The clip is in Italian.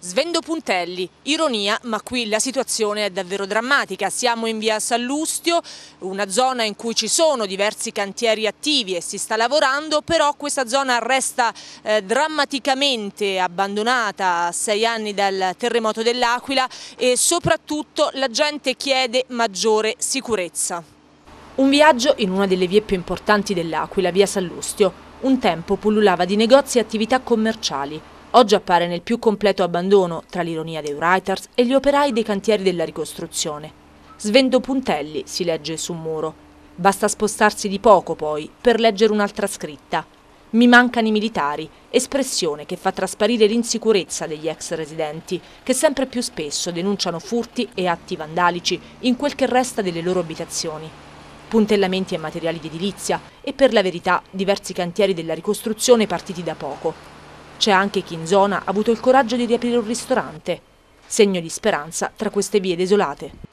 Svendo puntelli, ironia, ma qui la situazione è davvero drammatica. Siamo in via Sallustio, una zona in cui ci sono diversi cantieri attivi e si sta lavorando, però questa zona resta drammaticamente abbandonata a 6 anni dal terremoto dell'Aquila e soprattutto la gente chiede maggiore sicurezza. Un viaggio in una delle vie più importanti dell'Aquila, via Sallustio. Un tempo pullulava di negozi e attività commerciali. Oggi appare nel più completo abbandono tra l'ironia dei writers e gli operai dei cantieri della ricostruzione. Svendo puntelli, si legge su un muro. Basta spostarsi di poco poi per leggere un'altra scritta. Mi mancano i militari, espressione che fa trasparire l'insicurezza degli ex residenti, che sempre più spesso denunciano furti e atti vandalici in quel che resta delle loro abitazioni. Puntellamenti e materiali di edilizia e per la verità diversi cantieri della ricostruzione partiti da poco. C'è anche chi in zona ha avuto il coraggio di riaprire un ristorante, segno di speranza tra queste vie desolate.